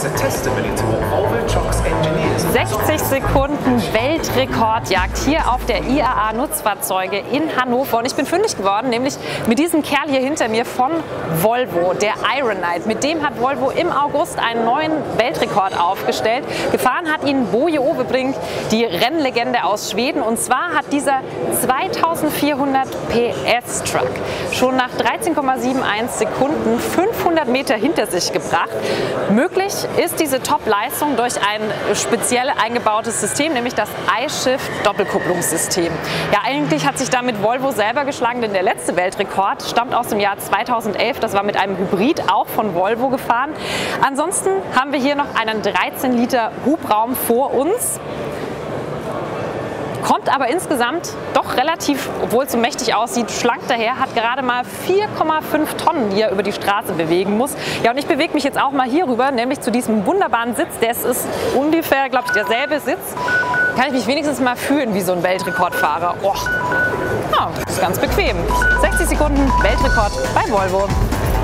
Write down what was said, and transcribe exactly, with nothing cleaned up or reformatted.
sechzig Sekunden Weltrekordjagd hier auf der I A A Nutzfahrzeuge in Hannover. Und ich bin fündig geworden, nämlich mit diesem Kerl hier hinter mir von Volvo, der Iron Knight. Mit dem hat Volvo im August einen neuen Weltrekord aufgestellt. Gefahren hat ihn Boje Ovebrink, die Rennlegende aus Schweden. Und zwar hat dieser zweitausendvierhundert P S Truck schon nach dreizehn Komma einundsiebzig Sekunden fünfhundert Meter hinter sich gebracht. Möglich ist diese Top-Leistung durch ein speziell eingebautes System, nämlich das iShift-Doppelkupplungssystem. Ja, eigentlich hat sich damit Volvo selber geschlagen, denn der letzte Weltrekord stammt aus dem Jahr zweitausendelf. Das war mit einem Hybrid auch von Volvo gefahren. Ansonsten haben wir hier noch einen dreizehn Liter Hubraum vor uns. Kommt aber insgesamt doch relativ, obwohl es so mächtig aussieht, schlank daher, hat gerade mal vier Komma fünf Tonnen, die er über die Straße bewegen muss. Ja, und ich bewege mich jetzt auch mal hier rüber, nämlich zu diesem wunderbaren Sitz. Das ist ungefähr, glaube ich, derselbe Sitz. Kann ich mich wenigstens mal fühlen wie so ein Weltrekordfahrer. Oh, ja, ist ganz bequem. sechzig Sekunden Weltrekord bei Volvo.